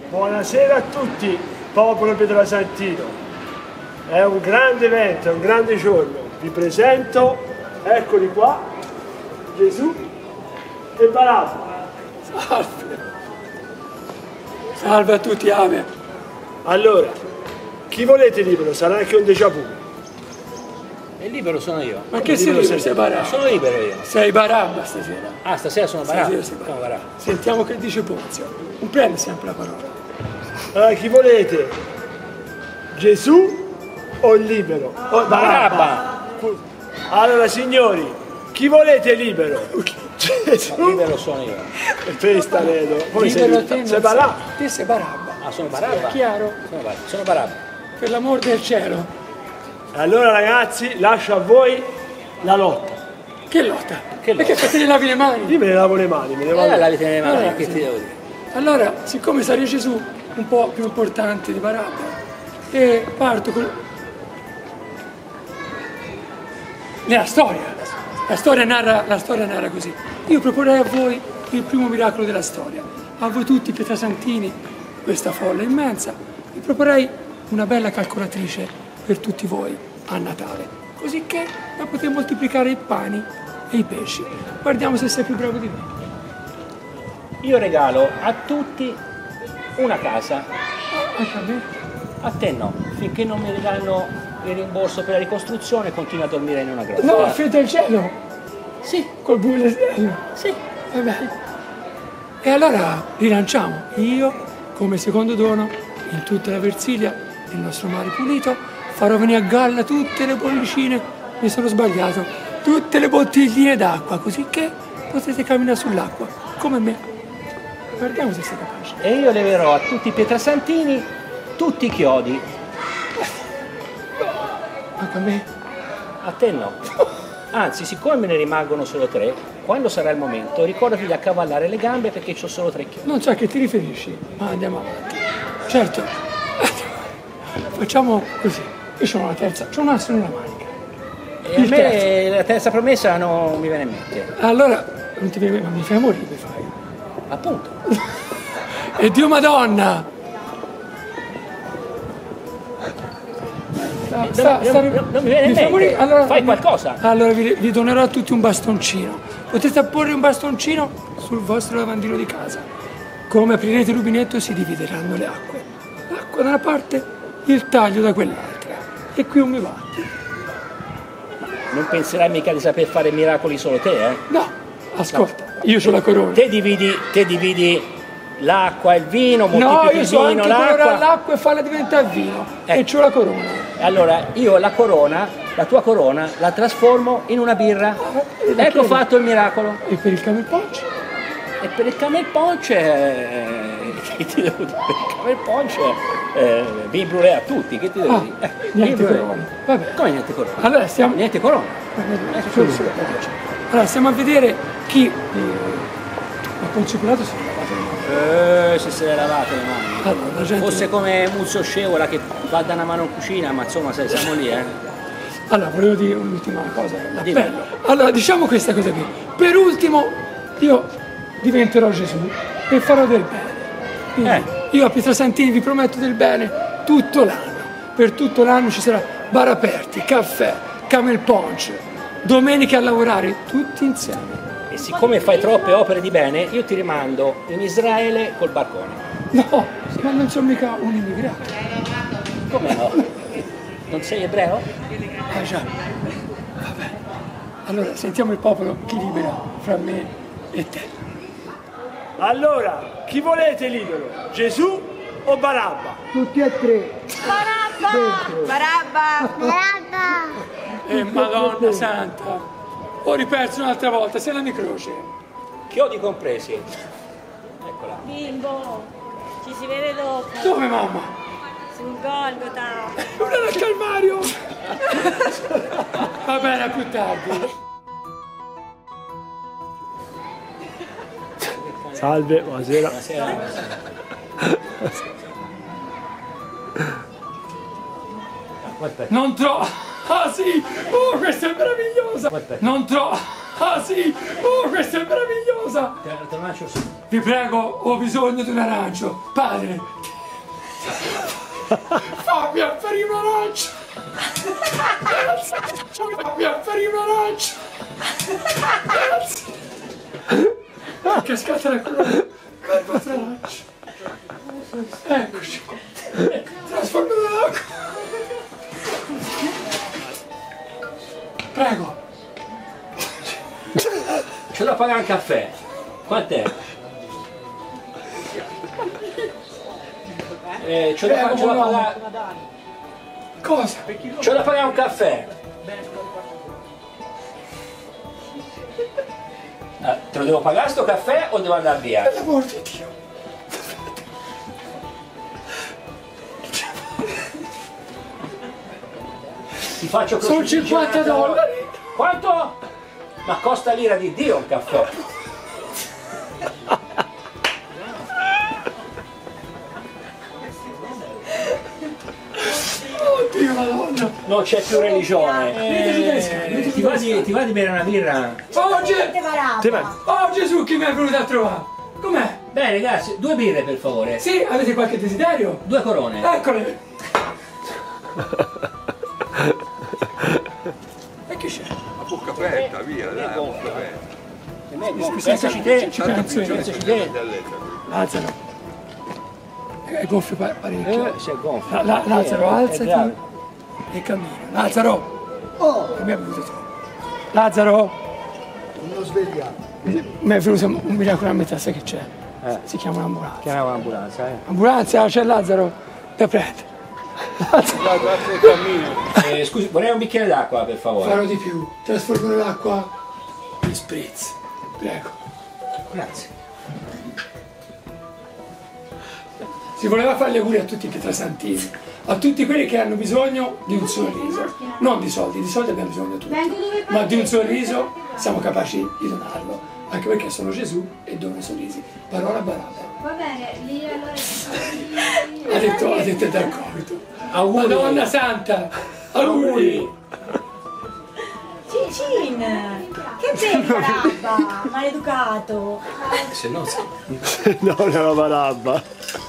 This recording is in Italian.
Buonasera a tutti, popolo pietrasantino. È un grande evento, è un grande giorno. Vi presento, eccoli qua, Gesù e Barabba. Salve. Salve a tutti, ame. Allora, chi volete libero? Sarà anche un déjà vu. E libero sono io. Ma che sei libero? Sei Barabba. Sono libero io. Sei Barabba stasera. Ah, stasera sono Barabba. Stasera sei Sono Barabba. Sentiamo che dice Ponzio. Non prende sempre la parola. Allora, chi volete? Gesù o libero? O Barabba. Allora, signori, chi volete libero? Gesù Libero sono io. e festa, vedo. Poi Libero te sei non Barabba. Te sei Barabba. Ah, sono Barabba? Chiaro? Sono Barabba. Per l'amor del cielo. Allora, ragazzi, lascio a voi la lotta. Che lotta? Che lotta? Perché te ne lavi le mani? Io me ne lavo le mani, me ne vado. Lavate le mani, Allora, che sì. ti devo dire? Allora, siccome sarai Gesù un po' più importante di Barabba, e parto con la storia. La storia narra così. Io proporrei a voi il primo miracolo della storia. A voi tutti pietrasantini, questa folla immensa, vi proporrei una bella calcolatrice per tutti voi a Natale, così che da poter moltiplicare i pani e i pesci. Guardiamo se sei più bravo di me. Io regalo a tutti una casa. Anche a me? A te no. Finché non mi regalano il rimborso per la ricostruzione, continuo a dormire in una grotta. No, a fianco al cielo! Sì, Col bullesello! sì. Vabbè. E allora rilanciamo. Io, come secondo dono, in tutta la Versilia, il nostro mare pulito, farò venire a galla tutte le bollicine, mi sono sbagliato, tutte le bottigline d'acqua, così che potete camminare sull'acqua, come me. Guardiamo se sei capace. E io leverò a tutti i pietrasantini tutti i chiodi. Anche a me. A te no. Anzi, siccome me ne rimangono solo 3, quando sarà il momento, ricordati di accavallare le gambe perché ho solo 3 chiodi. Non so a che ti riferisci, ma andiamo avanti. Certo, facciamo così. Io ho una terza, c'ho un asso nella manica. E a me la terza promessa non mi viene in mente. Allora, non ti viene, ma mi fai morire, fai. Appunto. E Dio Madonna! Non mi viene in mente. Allora, Fai qualcosa. Allora vi donerò a tutti un bastoncino. Potete apporre un bastoncino sul vostro lavandino di casa. Come aprirete il rubinetto si divideranno le acque. L'acqua da una parte, il taglio da quell'altra. E qui un mi batti. Non penserai mica di saper fare miracoli solo te, eh? No, ascolta, io ho la corona. Te dividi l'acqua e il vino, No, moltiplichi io il so vino, anche colorare l'acqua. l'acqua e farla diventare vino. E c'ho la corona. E allora io la tua corona, la trasformo in una birra. la Ecco chiedo. fatto il miracolo. E per il camel punch? E per il camel punch, che ti devo dire? Per il camel punch vi brulè a tutti, che ti devo dire? Niente vi brulè. corona. Vabbè. Come niente corona? Allora stiamo. Niente corona. Allora stiamo a vedere chi ha concepolato si è lavato le mani. Se le lavate le mani. Allora, la gente. Fosse come Muzio Scevola che va da una mano in cucina, ma insomma siamo lì, Allora, volevo dire un'ultima cosa, Dimmi. l'appello. Allora, diciamo questa cosa qui. Per ultimo, io diventerò Gesù e farò del bene. Quindi, io a Pietrasantini vi prometto del bene tutto l'anno. Per tutto l'anno ci sarà bar aperti, caffè, camel punch, domeniche a lavorare, tutti insieme. E siccome fai troppe opere di bene, io ti rimando in Israele col barcone. No, ma non sono mica un immigrato. Come no? Non sei ebreo? Ah già, vabbè. Allora, sentiamo il popolo chi libera fra me e te. Allora, chi volete libero? Gesù o Barabba? Tutti e tre. Barabba! Madonna santa, ho riperso un'altra volta, se la mi croce. Chiodi compresi. Eccola. Bimbo, ci si vede dopo, Dove mamma? sul Golgota. Non era il Calvario! Va bene, a più tardi. Salve, buonasera. Non trovo. Ah sì! Oh, questa è meravigliosa! Non trovo. Ah sì! Oh, questa è meravigliosa! Te lo lascio su. Vi prego, ho bisogno di un arancio. Padre, Fammi apparire un'arancia! Fammi apparire un'arancia! È cascata la corona! Guarda l'arancia! Eccoci! Trasforma nell'acqua! Prego! C'è da pagare un caffè. Quant'è? C'ho da pagare... Cosa? C'ho da pagare un caffè. Te lo devo pagare sto caffè o devo andare via? Per l'amor di Dio! Ti faccio Sono 50 dollari! Quanto? Ma costa l'ira di Dio un caffè. Oddio Madonna! Non c'è più religione. Ti va di bere una birra? Oh Gesù, chi mi è venuto a trovare? Com'è? Bene, grazie. 2 birre per favore. Sì, avete qualche desiderio? 2 corone. Eccole! E che c'è? A bocca aperta, via, dai, a bocca aperta. Pensaci te. Pensaci te. Lazzaro, è gonfio parecchio. Si è gonfio. Lazzaro, alzati e cammina. Lazzaro! Oh! Mi è venuto troppo. Lazzaro! Non lo svegliamo. Mi è venuto un miracolo a metà, sai che c'è? Si chiama un'ambulanza. Chiamiamo l'ambulanza, Ambulanza, c'è Lazzaro! Da prendere. Scusi, vorrei un bicchiere d'acqua per favore. Farò di più. Trasformo l'acqua in spritz. Prego. Grazie. Si voleva fare gli auguri a tutti i pietrasantini, a tutti quelli che hanno bisogno di un sorriso, non di soldi abbiamo bisogno tutti, ma di un sorriso siamo capaci di donarlo, anche perché sono Gesù e dono sorrisi. Parola barata. Va bene, lì allora... Ha detto è d'accordo. Auguri. Madonna Santa, auguri. Cicin! Che bevi Barabba, maleducato! Se no... No, è una barabba.